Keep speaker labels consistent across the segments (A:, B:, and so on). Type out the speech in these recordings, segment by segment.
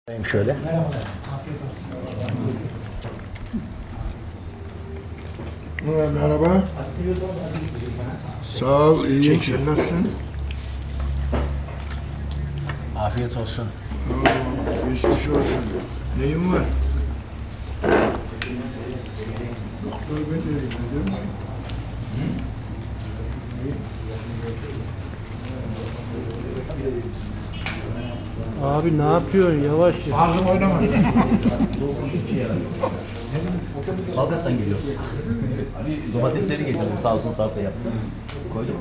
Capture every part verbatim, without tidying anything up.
A: Şöyle.
B: Merhaba. Sağ ol, iyiyim. Sen nasılsın?
A: Afiyet olsun.
B: Oo, geçmiş olsun. Neyin var? Doktor bey de değil misin?
C: Abi ne yapıyorsun? Yavaş ya.
B: Ağzım oynamaz.
A: Salgat'tan geliyor. Domatesleri getirdim, sağ olsun salata yaptım. Koydum.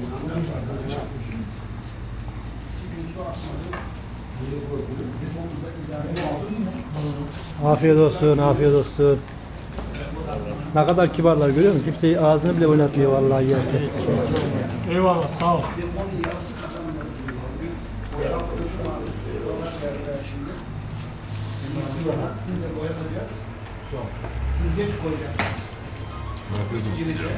C: Afiyet olsun, afiyet olsun. Ne kadar kibarlar görüyor musun? Kimseyi ağzını bile oynatmıyor vallahi yerken.
D: Eyvallah, sağ ol.
B: Afiyet olsun.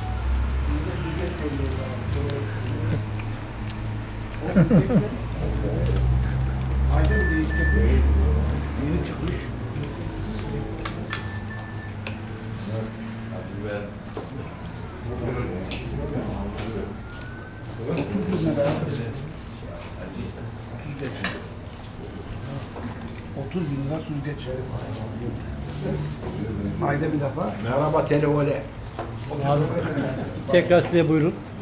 E: otuz bin lira süzgeç. Ayda bir defa.
B: Merhaba televole.
C: Tekrar size buyurun.